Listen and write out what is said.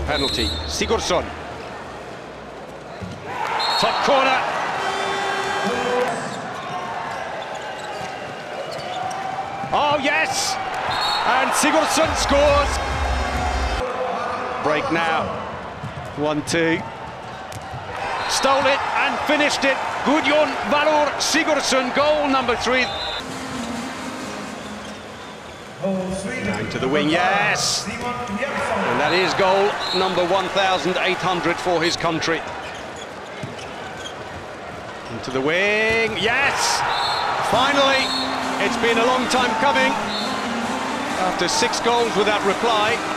penalty. Sigurdsson. Top corner. Oh yes! And Sigurdsson scores. Break now. 1-2. Stole it and finished it. Gudjon Valur Sigurdsson, goal number 3. Down to the wing, yes! And that is goal number 1,800 for his country. Into the wing, yes! Finally, it's been a long time coming. After 6 goals without reply.